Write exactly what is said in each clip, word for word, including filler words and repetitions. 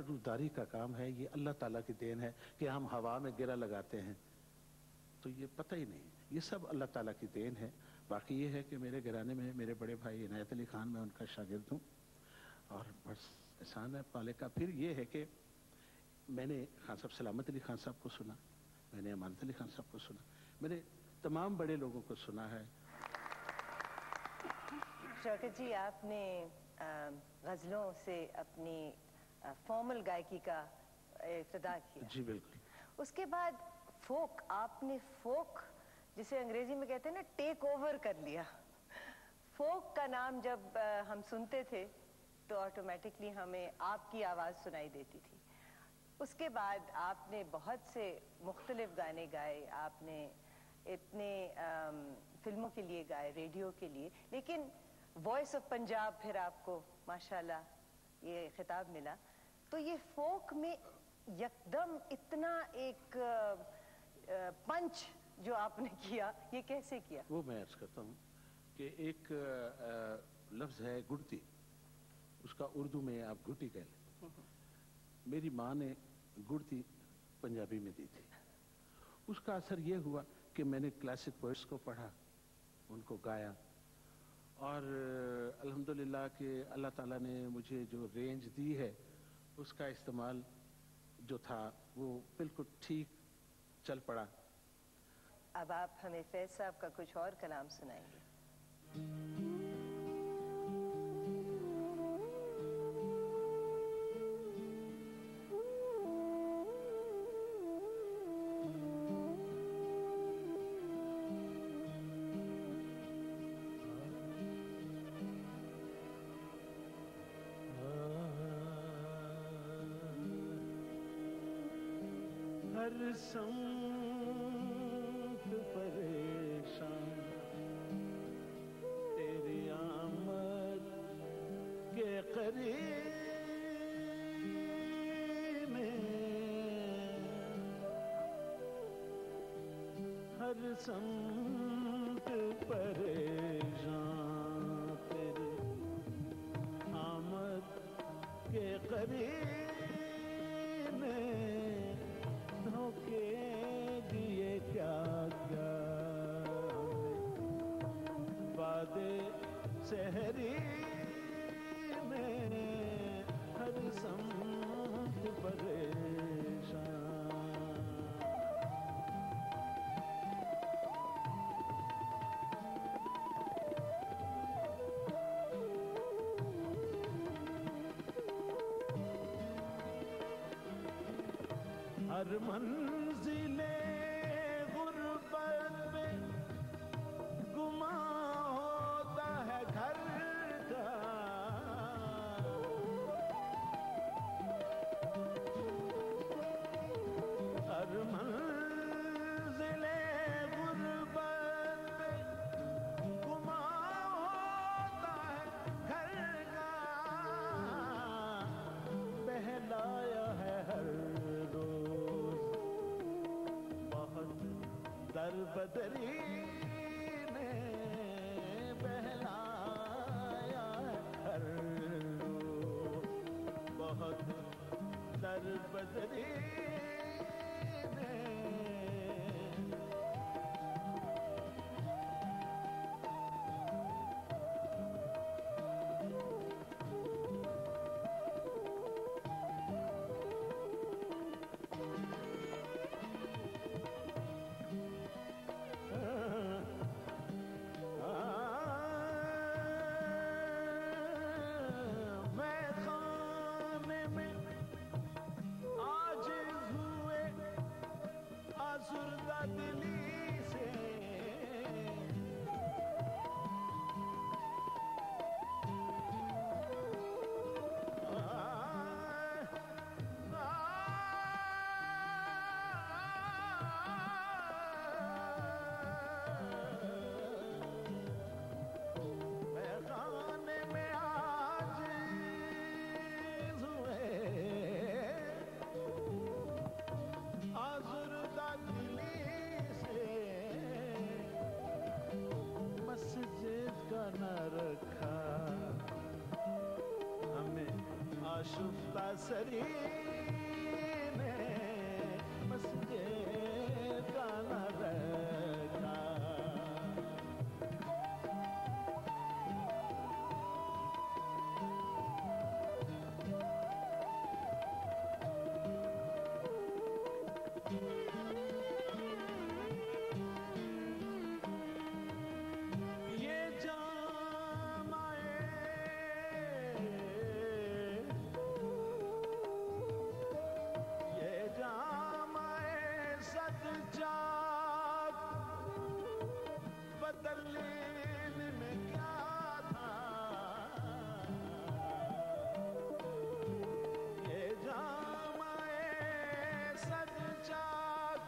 रूदारी का काम है, ये अल्लाह ताला की देन है कि हम हवा में गिरा लगाते हैं तो ये पता ही नहीं, ये सब अल्लाह ताला की देन है। बाकी ये है कि मेरे घराने में मेरे बड़े भाई इनायत अली खान, मैं उनका शागिर्द हूँ और बस एहसान है पाले का। फिर ये है कि मैंने खान साहब सलामत अली खान साहब को सुना, मैंने अमानत अली खान साहब को सुना, मैंने तमाम बड़े लोगों को सुना है। शौकत जी, आपने गज़लों से अपनी फॉर्मल गायकी का इब्तिदा किया। जी बिल्कुल। उसके बाद फोक, आपने फोक जिसे अंग्रेजी में कहते हैं ना टेक ओवर कर लिया। फोक का नाम जब हम सुनते थे तो ऑटोमेटिकली हमें आपकी आवाज़ सुनाई देती थी। उसके बाद आपने बहुत से मुख्तलिफ गाने गाए, आपने इतने आम, फिल्मों के लिए गाए, रेडियो के लिए, लेकिन वॉइस ऑफ पंजाब फिर आपको माशाल्लाह ये खिताब मिला। तो ये फोक में यकदम इतना एक पंच जो आपने किया, ये कैसे किया? वो मैं अर्ज करता हूँ कि एक लफ्ज़ है गुड़ती, उसका उर्दू में आप गुटी कह लें। मेरी माँ ने गुड़ती पंजाबी में दी थी, उसका असर ये हुआ कि मैंने क्लासिक पोइट्स को पढ़ा, उनको गाया और अल्हम्दुलिल्लाह कि अल्लाह ताला ने मुझे जो रेंज दी है उसका इस्तेमाल जो था वो बिल्कुल ठीक चल पड़ा। अब आप हमें फैज साहब का कुछ और कलाम सुनाएंगे। हर संत परेशान तेरी आमद के करीब में, हर संत परेशान तेरी आमद के करीब में, धोखे दिए क्या क्या बादे सहरी में, हर संत परेशान। हर मंजिले गुर्बत में गुमा होता है घर का, हर मंजिले गुर्बत में गुमा होता है घर का, बहलाया है हर दर बदरी ने, बहलाया हर रोज बहुत दर बदरी ने। मैं खाने में आज हूँ सरी ने मस्जिद का न रखा। ये जामाए ये जामाए सदजात बदलने में क्या था। ये जामाए सदजात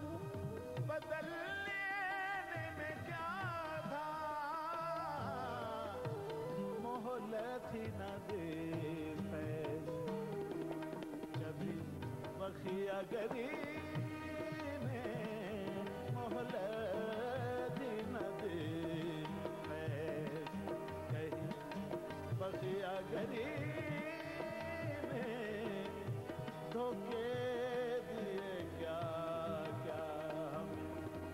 बदलने में क्या था। मोहलत ही न दे फैज कभी बखिया गरी ने। मोहलत ही न दे फैज कहीं बखिया गरी ने। धोखे दिए क्या क्या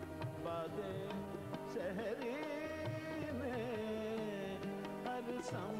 बादे शहरी ने। हर सम